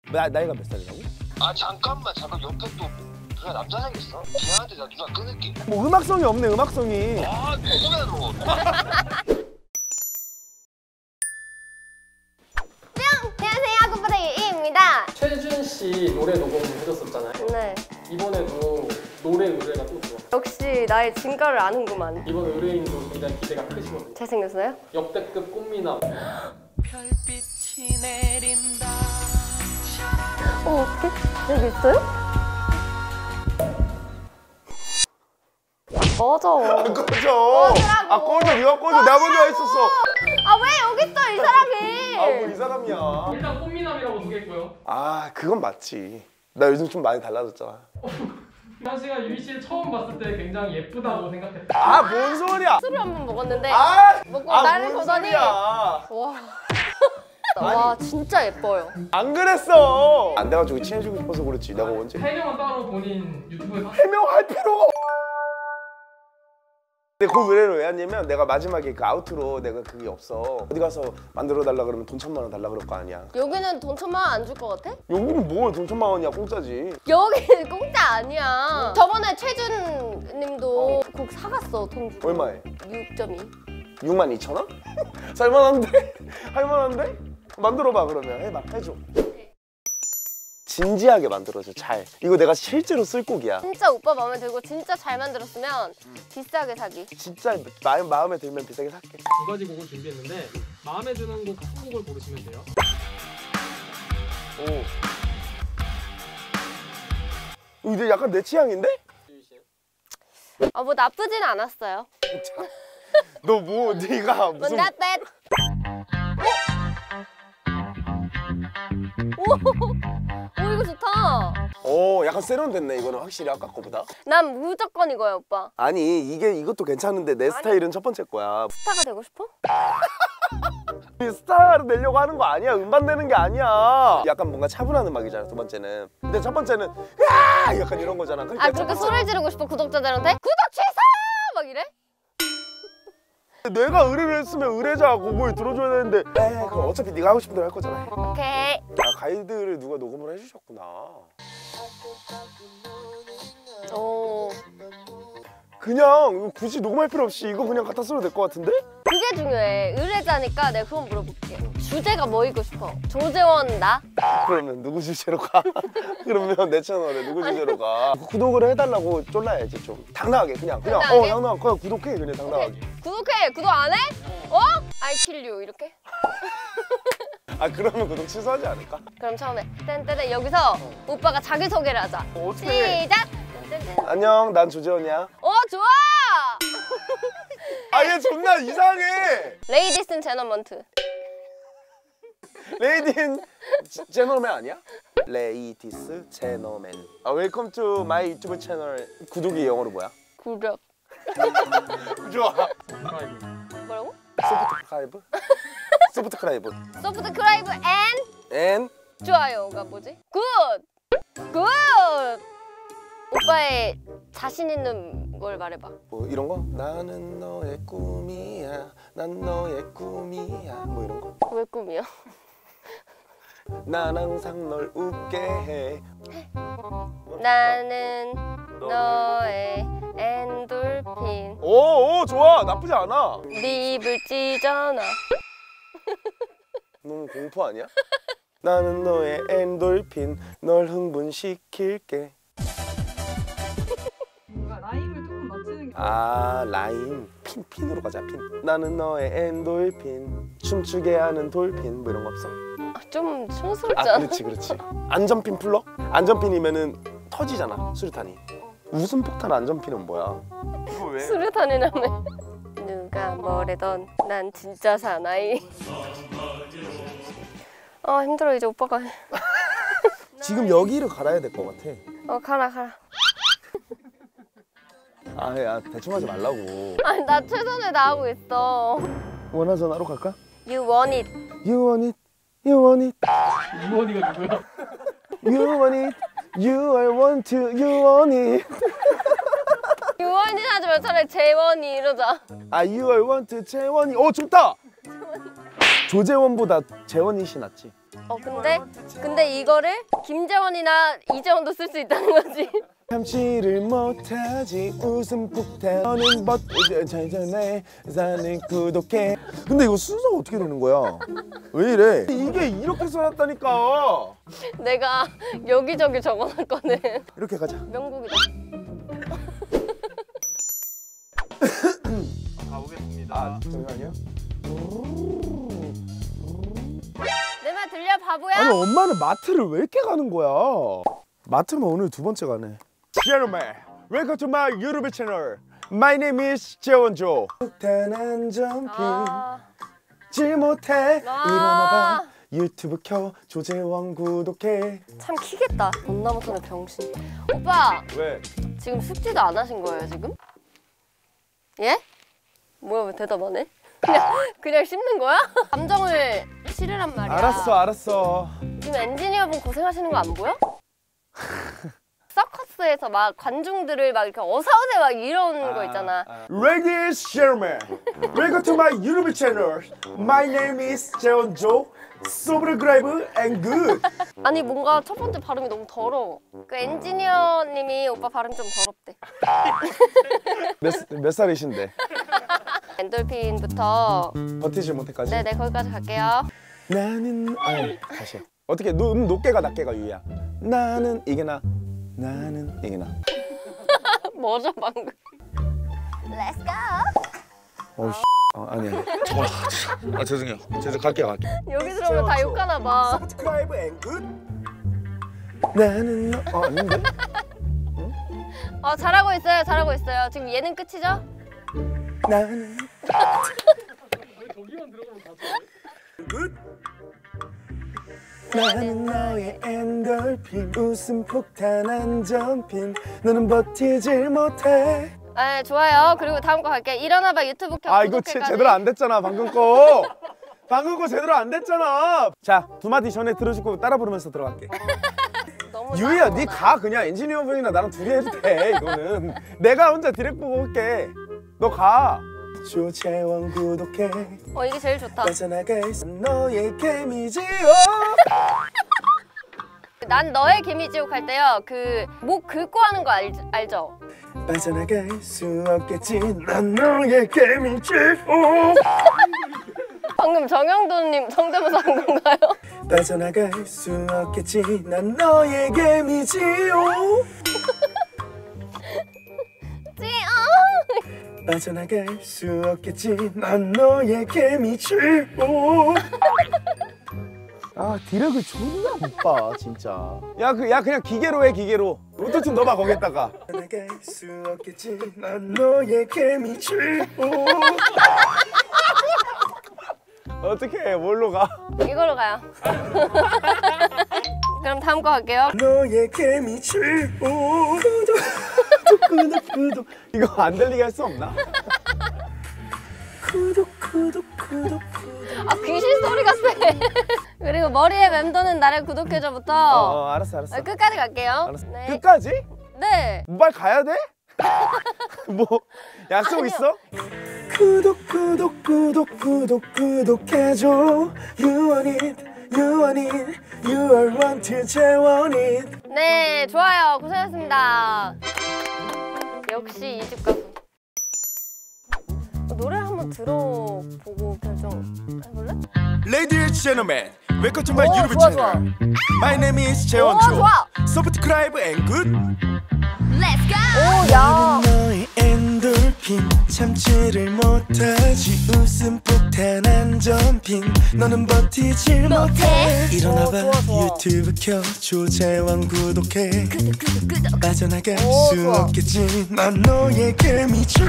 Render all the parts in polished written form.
나이가 몇 살이라고? 아 잠깐만 옆에 또 누나 남자 생겼어? 미안한데 나 누나 끊을게. 뭐 음악성이 없네 음악성이. 아 누구야 너? 안녕하세요, 굿바다 유이입니다. 최준 씨 노래 녹음 해줬었잖아요. 네. 이번에도 노래 의뢰가 또 들어왔어요. 역시 나의 진가를 아는구만. 이번 의뢰인도 굉장히 기대가 크시거든요. 잘생겼어요? 역대급 꽃미남. 별빛이 내린다. 어떻게? 여기 있어요? 꺼져. 꺼져. 아 꺼져. 네가 꺼져. 내가 먼저 했었어. 아 왜 여기 있어 이 사람이? 아 뭐 이 사람이야. 일단 꽃미남이라고 소개했고요. 아 그건 맞지. 나 요즘 좀 많이 달라졌잖아. 희한 씨가 유희 씨를 처음 봤을 때 굉장히 예쁘다고 생각했다. 아 뭔 소리야. 술을 한 번 먹었는데 먹고 아, 나를 뭔 보더니 소리야. 와. 와 진짜 예뻐요. 안 그랬어. 안 돼가지고 친해지고 싶어서 그렇지. 내가 언제 해명은 따로 본인 유튜브에서 해명할 필요가 없. 근데 그 의뢰를 왜 했냐면 내가 마지막에 그 아우트로 내가 그게 없어. 어디 가서 만들어 달라 그러면 돈 1,000만 원 달라 그럴 거 아니야. 여기는 돈 1,000만 원 안 줄 것 같아? 여기는 뭘 돈 1,000만 원이야. 공짜지. 여기는 공짜 아니야. 저번에 최준 님도 곡 사갔어 돈 주고. 얼마에? 6.2. 62,000원? 살만한데? 할만한데? 만들어봐 그러면. 해봐. 해줘. 진지하게 만들어줘. 잘. 이거 내가 실제로 쓸 곡이야. 진짜 오빠 마음에 들고 진짜 잘 만들었으면 비싸게 사기. 진짜 마음에 들면 비싸게 살게. 두 가지 곡을 준비했는데 마음에 드는 곡 한 곡을 고르시면 돼요. 오. 이제 약간 내 취향인데? 유희 씨. 아 뭐 나쁘진 않았어요. 너 뭐 네가 무슨 Not bad. 오 이거 좋다. 약간 세련됐네. 이거는 확실히 아까 거보다. 난 무조건 이거야 오빠. 아니 이것도 괜찮은데 내 스타일은 첫 번째 거야. 스타가 되고 싶어? 이 스타를 내려고 하는 거 아니야. 음반 내는 게 아니야. 약간 뭔가 차분한 음악이잖아 두 번째는. 근데 첫 번째는 야 약간 이런 거잖아. 그러니까 아 그렇게 소리를 지르고 싶어 구독자들한테? 구독 취소! 막 이래? 내가 의뢰를 했으면 의뢰자 곡을 들어줘야 되는데 그럼 어차피 네가 하고 싶은 대로 할 거잖아. 오케이. 아 가이드를 누가 녹음을 해주셨구나. 오 그냥 굳이 녹음할 필요 없이 이거 그냥 갖다 써도 될 것 같은데? 그게 중요해. 의뢰자니까 내가 그건 물어볼게. 주제가 뭐이고 싶어? 조재원 나? 그러면 누구 주제로 가? 그러면 내 채널에 누구 주제로 가? 구독을 해달라고 쫄라야지 좀. 당당하게 그냥 당당하게? 당당하게 그냥 구독해 그냥 당당하게. 구독해! 구독 안 해? 어? I kill you 이렇게? 아 그러면 구독 취소하지 않을까? 그럼 처음에 땡땡땡 여기서 오빠가 자기소개를 하자. 어떡해. 시작! 땡땡땡. 안녕 난 조재원이야. 좋아! 아 얘 존나 이상해. 레이디슨 제너먼트. 레이딘 제너맨 아니야? 레이디스 제너맨. 웰컴 투 마이 유튜브 채널. 구독이 영어로 뭐야? 구독. 좋아. 뭐라고? 소프트크라이브? 소프트크라이브. 서브스크라이브 앤 좋아요가 뭐지? 굿! 굿! 오빠의 자신 있는 걸 말해봐. 뭐 이런 거? 나는 너의 꿈이야. 난 너의 꿈이야. 뭐 이런 거? 왜 꿈이야? 난 항상 널 웃게 해. 나는 너의 엔돌핀. 오 좋아. 나쁘지 않아. 네 입을 찢어놔. 너무 공포 아니야? 나는 너의 엔돌핀. 널 흥분시킬게. 뭔가 라임을 조금 맞추는 게 아 라임. 핀으로 가자 핀. 나는 너의 엔돌핀. 춤추게 하는 돌핀. 뭐 이런 거 없어? 좀 아 촌스럽잖아. 그렇지. 안전핀 플러? 안전핀이면은 터지잖아 수류탄이. 웃음 폭탄 안전핀은 뭐야? 이거 왜? 수류탄이라며. 누가 뭐래던 난 진짜 사나이. 아 힘들어 이제 오빠가 해. 지금 여기를 갈아야 될 것 같아. 가라. 야 대충 하지 말라고. 아니 나 최선을 다하고 있어. 원하전화로 갈까? You want it. You want it, you want it, 이원이가 누구야? you want it, you I want to, you want it. 유원이 하지 말 차라리 재원이 이러자. 아 you I want to, 재원이. 좋다. 조재원보다 재원이 씨 낫지. 근데 이거를 김재원이나 이재원도 쓸 수 있다는 거지. 참지를 못하지 웃음 폭탄 너는 전에 사는 구독해. 근데 이거 순서가 어떻게 되는 거야? 왜 이래? 이게 이렇게 써놨다니까. 내가 여기저기 적어놨거든. 이렇게 가자. 명곡이다. 가보겠습니다. 잠시만요. 내 말 들려 바보야? 아니 엄마는 마트를 왜 이렇게 가는 거야? 마트만 오늘 두 번째 가네. Gentlemen, welcome to my YouTube channel. My name is 재원조. 폭탄한 점핑 질 못해 일어나봐 유튜브 켜 조재원 구독해. 참 키겠다. 돈나무손의 병신. 오빠 왜? 지금 숙지도 안 하신 거예요 지금? 예? 뭐야 왜 대답 안 해? 그냥 씹는 거야? 감정을 실으란 말이야. 알았어. 지금 엔지니어분 고생하시는 거 안 보여? 서커스에서 막 관중들을 막 이렇게 어서오세요 막 이런 거 있잖아. Ladies and gentlemen, welcome to my YouTube channel. My name is 재원조. Subscribe and good. 아니 뭔가 첫 번째 발음이 너무 더러워. 그 엔지니어님이 오빠 발음 좀 더럽대. 몇 살이신데? 엔돌핀부터 버티지 못해까지? 네네 거기까지 갈게요. 나는 다시 어떻게 높게가 낮게가 유야. 나는 이게 나. 나는 이게 나. 뭐죠 방금? Let's go. 아니야. 죄송해요. 갈게요. 여기 들어오면 다 욕하나 봐. Subscribe and good. 나는 아닌데? 잘하고 있어요. 지금 예능 끝이죠? 나는 왜 저기만 들어가면 다 good. 나는 너의 엔돌핀 웃음 폭탄한 점핑 너는 버티질 못해. 네 좋아요. 그리고 다음 거 갈게요. 일어나봐 유튜브 켜. 이거 제대로 안 됐잖아 방금 거. 방금 거 제대로 안 됐잖아. 자, 두 마디 전에 들어주고 따라 부르면서 들어갈게. 너무 유희야, 짜증나. 네 가 그냥 엔지니어 분이나 나랑 둘이 해도 돼. 이거는 내가 혼자 디렉 보고 올게. 너 가. 조재원 구독해. 이게 제일 좋다. 빠져나가 있어 너의 개미지요. 난 너의 개미지옥 할 때요. 그 목 긁고 하는 거 알죠? 빠져나갈 수 없겠지 난 너의 개미지요. 방금 정영돈님 성대모사 한 건가요? 빠져나갈 수 없겠지 난 너의 개미지요. 빠져나갈 수 없겠지 난 너의 개미지요. 디렉을 존나 못 봐 진짜. 야 그냥 기계로 해 기계로. 오토튠 넣어봐 거기에다가. 빠져나갈 수 없겠지 난 너의 개미지요. 어떻게 해? 뭘로 가? 이걸로 가요. 그럼 다음 거 갈게요. 너의 개미지요. 구독. 이거 안 들리게 할 수 없나? 구독. 귀신 소리가 세. 그리고 머리에 맴도는 나를 구독해줘부터 알았어. 끝까지 갈게요. 알았어. 네. 끝까지? 네. 빨리 가야 돼? 뭐 약속 아니요. 있어? 구독해줘. You want it. You are wanted. 재원 it. 네, 좋아요. 고생하셨습니다. 역시 이집 가수. 노래를 한번 들어보고 결정해볼래? Ladies and gentlemen, welcome to my 오, YouTube 좋아, channel. My name is 오, 재원조. 좋아. Subscribe and good. 오, 야. 너의 엔돌핀 참지를 못하지 웃음 폭탄한 점핑 너는 버티질 못해. 일어나봐 좋아. 유튜브 켜 조재원 구독해. 빠져나갈 오, 수 좋아. 없겠지 난 너의 개미지.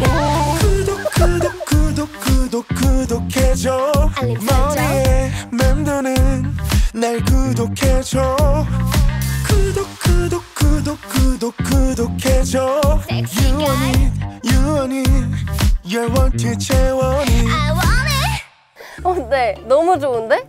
구독해줘. 알림 설정. 머리에 맴도는 날 구독해줘. 구독해줘. Sexy guy. You want it. You're wanted. 재원이. 네, 너무 좋은데?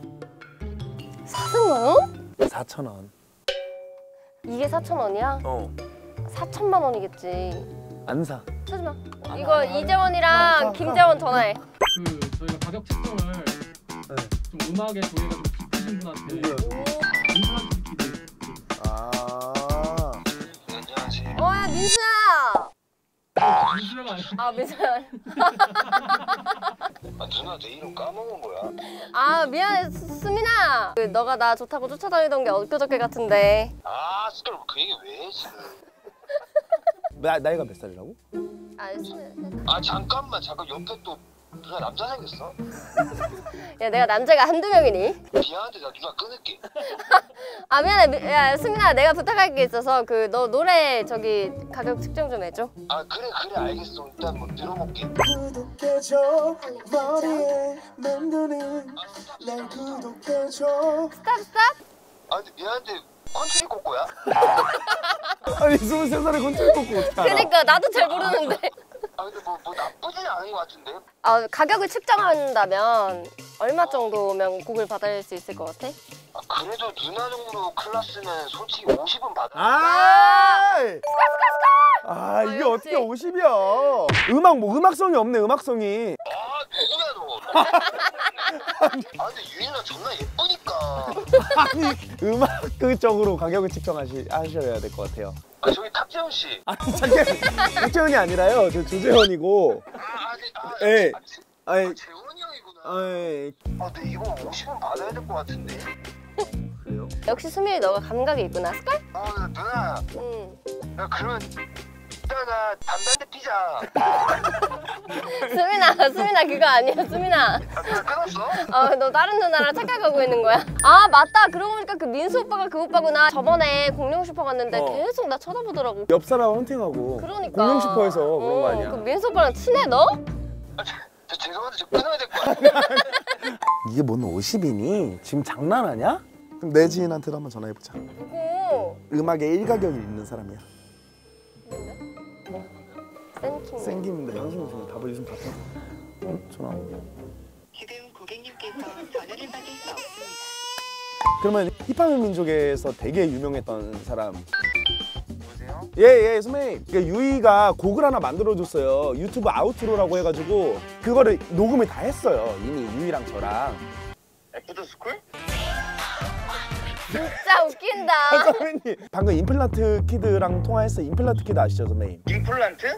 4,000원? 4,000원. 이게 4,000원이야? 4천만 원이겠지. 안 사. 쓰지 마. 이거 이재원이랑 김재원 전화해. 저희가 가격 책정을 좀 운하게 저희가 좀 하신 분한테 임플란트 키트. 아. 네, 안녕하세요. 야 민수야. 민수랑 아니야. 아 민수야. 아, 누나 내 이름 까먹은 거야? 아 미안해 수민아. 너가 나 좋다고 쫓아다니던 게 엊그저께 같은데. 아, 스컬 그 얘기 왜 해, 지금? 나이가 몇 살이라고? 아 수민. 아, 잠깐만. 옆에 또 누나 남자 생겼어? 야 내가 남자가 한두 명이니? 미안한데 나 누나 끊을게. 아 미안해. 야 수민아 내가 부탁할 게 있어서 그 너 노래 저기 가격 측정 좀 해줘. 아, 그래 알겠어. 일단 뭐 들어볼게. 구독해줘 머리에 맴도는 날 구독해줘. 스탑. 아, 근데 미안한데 컨트리 꼬꼬야? 아니 23살에 건축 꽂고 어떻게 알아? 그러니까 나도 잘 모르는데. 아, 근데 뭐 나쁘지는 않은 것 같은데? 아 가격을 측정한다면 얼마 정도면 곡을 받을 수 있을 것 같아? 아, 그래도 누나 정도 클래스면 솔직히 50은 받아. 아 이게 역시. 어떻게 50이야? 음악성이 없네 음악성이. 아, 누구야 너? 아, 근데 유인아 존나 예쁘니까. 아니 음악적으로 가격을 측정하셔야 될 것 같아요. 아, 저기 탁재훈 씨. 아니 잠깐 박재현이 아니라요. 저 조재현이고. 예. 아니 재원이 형이구나. 아이 아, 근데 이거 50은 받아야 될 것 같은데? 그래요? 역시 수민이 너가 감각이 있구나. 스컬? 아, 누나. 응. 야, 그러면 이따가 담배 피자. 수민아 그거 아니야 수민아. 아, 누나 끊었어? 너 다른 누나랑 착각하고 있는 거야? 아 맞다. 그러고 보니까 그 민수 오빠가 그 오빠구나. 저번에 공룡 슈퍼 갔는데 계속 나 쳐다보더라고. 옆 사람 헌팅하고 그러니까. 공룡 슈퍼에서 그런 거 아니야? 그 민수 오빠랑 친해 너? 아, 저 죄송한데 저 끊어야 될 것 같아요. 이게 뭔 50이니? 지금 장난하냐? 그럼 내 지인한테도 한번 전화해보자. 누구? 음악에 일가격이 있는 사람이야. 센킹. 생김인데 양심이 좀 답을 요즘 바빠. 전화. 지금 고객님께서 전화를 받을 수 없습니다. 그러면 힙합의 민족에서 되게 유명했던 사람. 여보세요? 예 선배님. 그러니까 유이가 곡을 하나 만들어줬어요. 유튜브 아우트로라고 해가지고 그거를 녹음을 다 했어요. 이미 유이랑 저랑. 애프터 스쿨? 진짜 웃긴다. 선배님 방금 임플란트 키드랑 통화했어. 임플란트 키드 아시죠 선배님? 임플란트?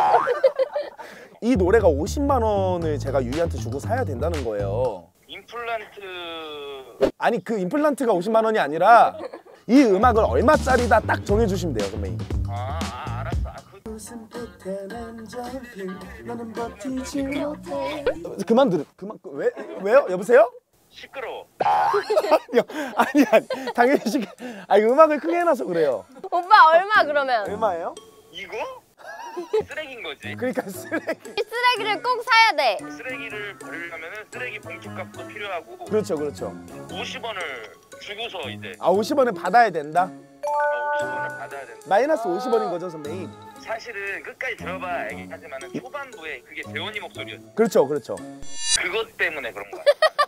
이 노래가 50만 원을 제가 유이한테 주고 사야 된다는 거예요. 임플란트. 아니 그 임플란트가 50만 원이 아니라 이 음악을 얼마짜리다 딱 정해주시면 돼요 선배님. 알았어. 왜요? 여보세요? 시끄러워. 아니 당연히 아니 음악을 크게 해놔서 그래요. 오빠 얼마 그러면? 얼마예요? 이거? 쓰레기인 거지. 그러니까 쓰레기. 이 쓰레기를 꼭 사야 돼. 쓰레기를 버리려면은 쓰레기 봉투값도 필요하고 그렇죠 50원을 주고서 이제 50원을 받아야 된다? 50원을 받아야 된다. 마이너스 50원인 거죠 선배님? 사실은 끝까지 들어봐야 알긴 하지만은 초반부에 그게 재원이 목소리였어. 그렇죠 그것 때문에 그런 거야.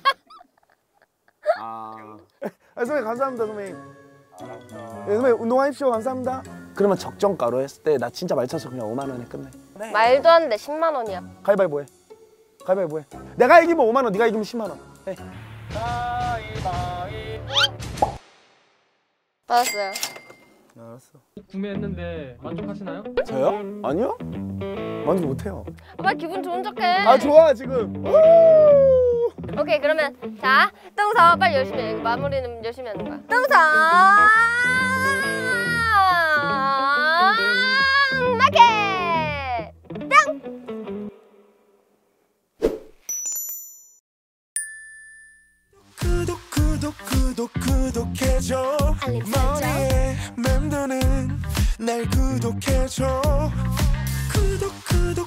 선배님 감사합니다 선배님. 네, 선배님 운동하십시오. 감사합니다. 그러면 적정가로 했을 때 나 진짜 말 쳐서 그냥 5만 원에 끝내. 말도 안 돼. 10만 원이야. 가위바위보 해. 내가 이기면 5만 원, 네가 이기면 10만 원. 해. 받았어요. 알았어. 구매했는데 만족하시나요? 저요? 아니요? 만족 못해요. 오빠 기분 좋은 척해. 아 좋아 지금. 오케이 그러면 자 뚱서 빨리 열심히 해. 마무리는 열심히 하는 거야. 뚱서 마켓 땅. 구독해줘. 알림 설정. 머리에 맴도는 날 구독해줘.